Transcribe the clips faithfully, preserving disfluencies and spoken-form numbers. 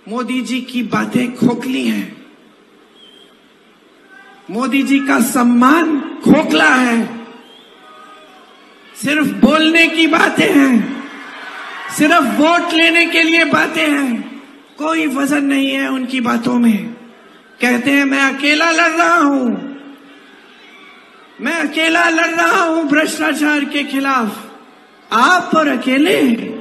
मोदी जी की बातें खोखली हैं, मोदी जी का सम्मान खोखला है, सिर्फ बोलने की बातें हैं, सिर्फ वोट लेने के लिए बातें हैं, कोई वजन नहीं है उनकी बातों में। कहते हैं मैं अकेला लड़ रहा हूं, मैं अकेला लड़ रहा हूं भ्रष्टाचार के खिलाफ। आप और अकेले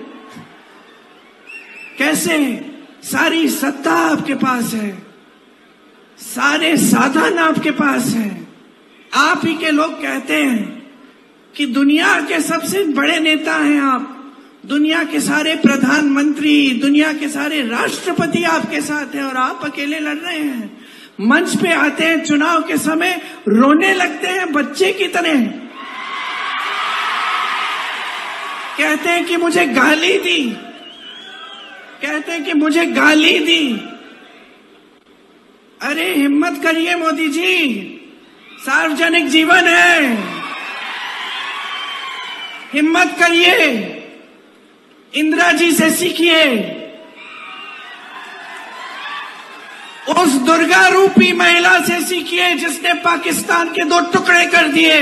कैसे? सारी सत्ता आपके पास है, सारे साधन आपके पास हैं। आप ही के लोग कहते हैं कि दुनिया के सबसे बड़े नेता हैं आप, दुनिया के सारे प्रधानमंत्री, दुनिया के सारे राष्ट्रपति आपके साथ हैं और आप अकेले लड़ रहे हैं। मंच पे आते हैं चुनाव के समय, रोने लगते हैं बच्चे की तरह, कहते हैं कि मुझे गाली दी, कहते हैं कि मुझे गाली दी। अरे हिम्मत करिए मोदी जी, सार्वजनिक जीवन है, हिम्मत करिए, इंदिरा जी से सीखिए, उस दुर्गा रूपी महिला से सीखिए जिसने पाकिस्तान के दो टुकड़े कर दिए।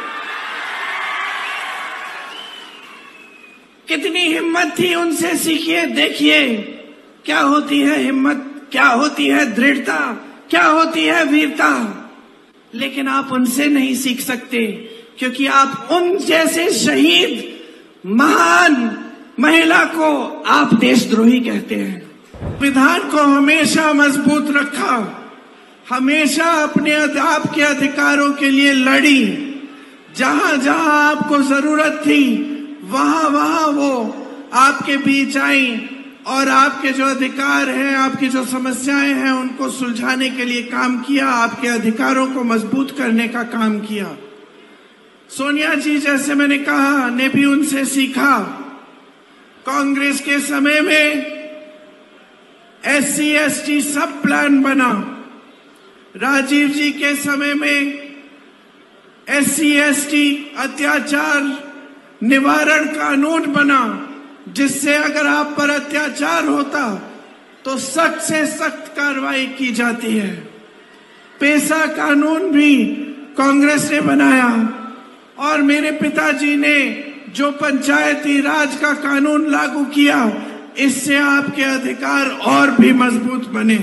कितनी हिम्मत थी, उनसे सीखिए, देखिए क्या होती है हिम्मत, क्या होती है दृढ़ता, क्या होती है वीरता। लेकिन आप उनसे नहीं सीख सकते क्योंकि आप उन जैसे शहीद महान महिला को आप देशद्रोही कहते हैं। संविधान को हमेशा मजबूत रखा, हमेशा अपने आपके अधिकारों के लिए लड़ी, जहां जहां आपको जरूरत थी वहां वहां वो आपके बीच आई और आपके जो अधिकार हैं, आपकी जो समस्याएं हैं उनको सुलझाने के लिए काम किया, आपके अधिकारों को मजबूत करने का काम किया। सोनिया जी जैसे मैंने कहा ने भी उनसे सीखा। कांग्रेस के समय में एस सी एस टी सब प्लान बना, राजीव जी के समय में एस सी एस टी अत्याचार निवारण कानून बना, जिससे अगर आप पर अत्याचार होता तो सख्त से सख्त कार्रवाई की जाती है। पेशा कानून भी कांग्रेस ने बनाया और मेरे पिताजी ने जो पंचायती राज का कानून लागू किया, इससे आपके अधिकार और भी मजबूत बने।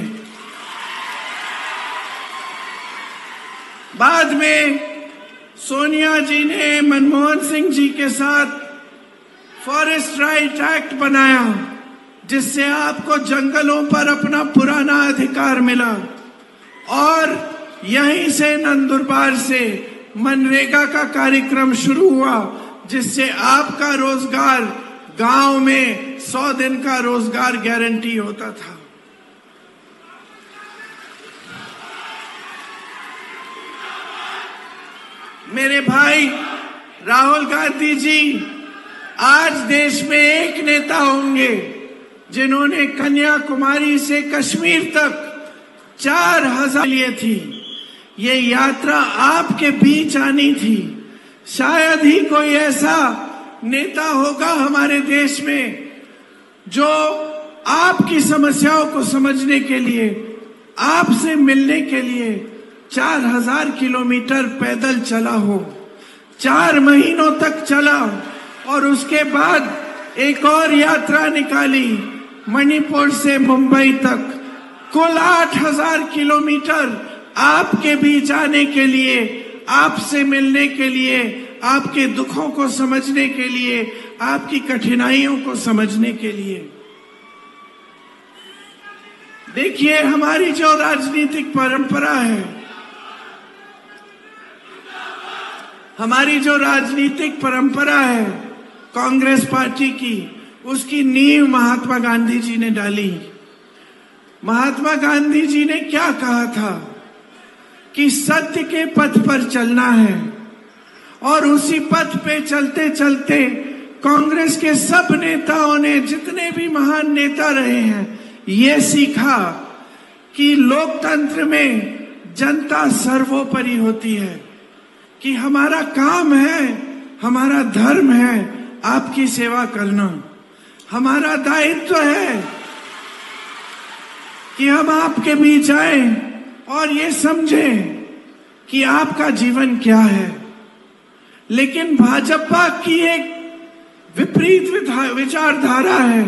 बाद में सोनिया जी ने मनमोहन सिंह जी के साथ फॉरेस्ट राइट एक्ट बनाया, जिससे आपको जंगलों पर अपना पुराना अधिकार मिला और यहीं से नंदुरबार से मनरेगा का कार्यक्रम शुरू हुआ, जिससे आपका रोजगार गांव में सौ दिन का रोजगार गारंटी होता था। मेरे भाई राहुल गांधी जी, आज देश में एक नेता होंगे जिन्होंने कन्याकुमारी से कश्मीर तक चार हजार लिए थी। ये यात्रा आपके बीच आनी थी। शायद ही कोई ऐसा नेता होगा हमारे देश में जो आपकी समस्याओं को समझने के लिए, आपसे मिलने के लिए चार हजार किलोमीटर पैदल चला हो, चार महीनों तक चला और उसके बाद एक और यात्रा निकाली मणिपुर से मुंबई तक। कुल आठ हजार किलोमीटर आपके बीच आने के लिए, आपसे मिलने के लिए, आपके दुखों को समझने के लिए, आपकी कठिनाइयों को समझने के लिए। देखिए हमारी जो राजनीतिक परंपरा है, हमारी जो राजनीतिक परंपरा है कांग्रेस पार्टी की, उसकी नींव महात्मा गांधी जी ने डाली। महात्मा गांधी जी ने क्या कहा था कि सत्य के पथ पर चलना है और उसी पथ पे चलते चलते कांग्रेस के सब नेताओं ने, जितने भी महान नेता रहे हैं, ये सीखा कि लोकतंत्र में जनता सर्वोपरि होती है, कि हमारा काम है, हमारा धर्म है आपकी सेवा करना, हमारा दायित्व है कि हम आपके बीच आए और ये समझें कि आपका जीवन क्या है। लेकिन भाजपा की एक विपरीत विचारधारा है।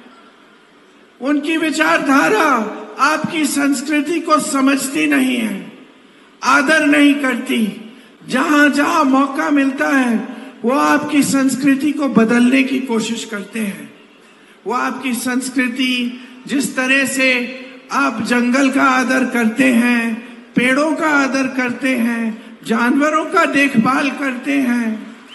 उनकी विचारधारा आपकी संस्कृति को समझती नहीं है, आदर नहीं करती। जहां जहां मौका मिलता है वो आपकी संस्कृति को बदलने की कोशिश करते हैं। वो आपकी संस्कृति, जिस तरह से आप जंगल का आदर करते हैं, पेड़ों का आदर करते हैं, जानवरों का देखभाल करते हैं,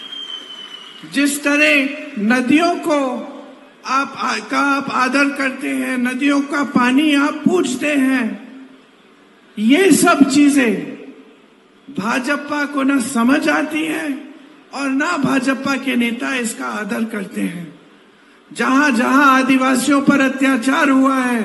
जिस तरह नदियों को आप का आप आदर करते हैं, नदियों का पानी आप पूजते हैं, ये सब चीजें भाजपा को ना समझ आती है और ना भाजपा के नेता इसका आदर करते हैं। जहां जहां आदिवासियों पर अत्याचार हुआ है,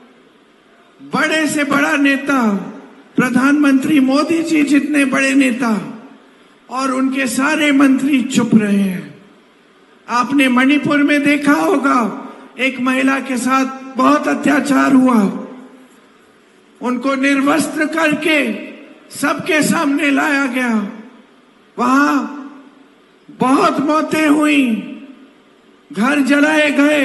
बड़े से बड़ा नेता, प्रधानमंत्री मोदी जी जितने बड़े नेता और उनके सारे मंत्री चुप रहे हैं। आपने मणिपुर में देखा होगा, एक महिला के साथ बहुत अत्याचार हुआ, उनको निर्वस्त्र करके सबके सामने लाया गया। वहां बहुत मौतें हुई, घर जलाए गए,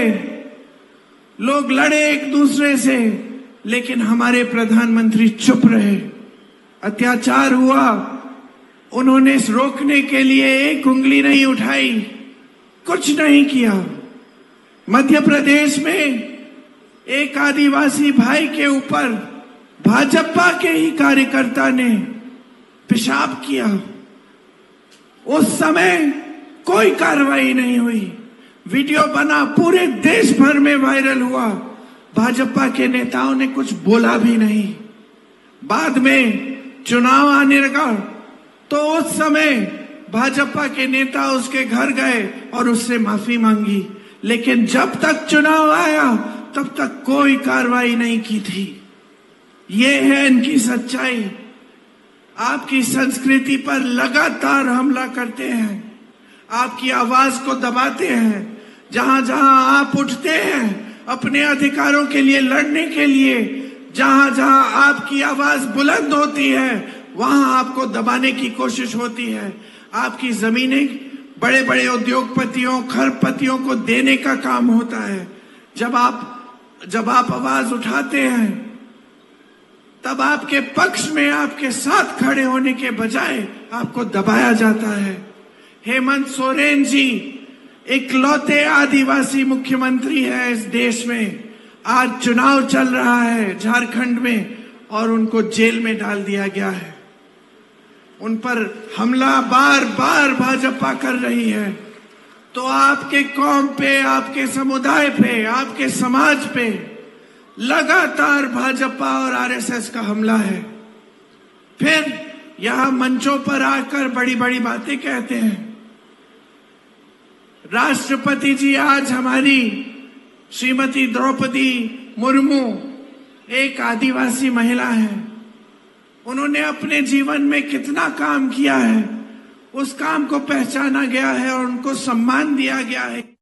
लोग लड़े एक दूसरे से, लेकिन हमारे प्रधानमंत्री चुप रहे। अत्याचार हुआ, उन्होंने रोकने के लिए एक उंगली नहीं उठाई, कुछ नहीं किया। मध्य प्रदेश में एक आदिवासी भाई के ऊपर भाजपा के ही कार्यकर्ता ने पेशाब किया। उस समय कोई कार्रवाई नहीं हुई, वीडियो बना, पूरे देश भर में वायरल हुआ। भाजपा के नेताओं ने कुछ बोला भी नहीं। बाद में चुनाव आने लगा तो उस समय भाजपा के नेता उसके घर गए और उससे माफी मांगी, लेकिन जब तक चुनाव आया तब तक कोई कार्रवाई नहीं की थी। ये है इनकी सच्चाई। आपकी संस्कृति पर लगातार हमला करते हैं, आपकी आवाज को दबाते हैं। जहां जहां आप उठते हैं अपने अधिकारों के लिए लड़ने के लिए, जहां जहां आपकी आवाज बुलंद होती है, वहां आपको दबाने की कोशिश होती है। आपकी जमीनें बड़े बड़े उद्योगपतियों, खरपतियों को देने का काम होता है। जब आप जब आप आवाज उठाते हैं तब आपके पक्ष में, आपके साथ खड़े होने के बजाय आपको दबाया जाता है। हेमंत सोरेन जी इकलौते आदिवासी मुख्यमंत्री है इस देश में। आज चुनाव चल रहा है झारखंड में और उनको जेल में डाल दिया गया है। उन पर हमला बार बार भाजपा कर रही है। तो आपके कौम पे, आपके समुदाय पे, आपके समाज पे लगातार भाजपा और आरएसएस का हमला है। फिर यहां मंचों पर आकर बड़ी बड़ी बातें कहते हैं। राष्ट्रपति जी आज हमारी श्रीमती द्रौपदी मुर्मू एक आदिवासी महिला है। उन्होंने अपने जीवन में कितना काम किया है, उस काम को पहचाना गया है और उनको सम्मान दिया गया है।